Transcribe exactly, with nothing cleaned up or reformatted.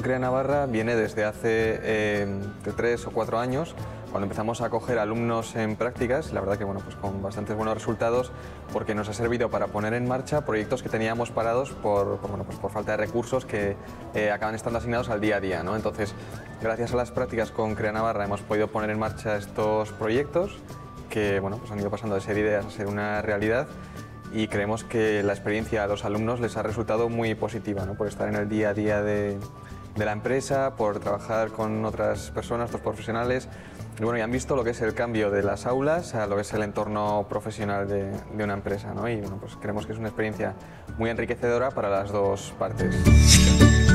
Crea Navarra viene desde hace eh, de tres o cuatro años, cuando empezamos a acoger alumnos en prácticas, la verdad que bueno, pues con bastantes buenos resultados, porque nos ha servido para poner en marcha proyectos que teníamos parados por, por, bueno, pues por falta de recursos que eh, acaban estando asignados al día a día, ¿no? Entonces, gracias a las prácticas con Crea Navarra hemos podido poner en marcha estos proyectos que bueno, pues han ido pasando de ser ideas a ser una realidad. Y creemos que la experiencia a los alumnos les ha resultado muy positiva, ¿no? Por estar en el día a día de, de la empresa, por trabajar con otras personas, otros profesionales. Y bueno, y han visto lo que es el cambio de las aulas a lo que es el entorno profesional de, de una empresa, ¿no? Y bueno, pues creemos que es una experiencia muy enriquecedora para las dos partes.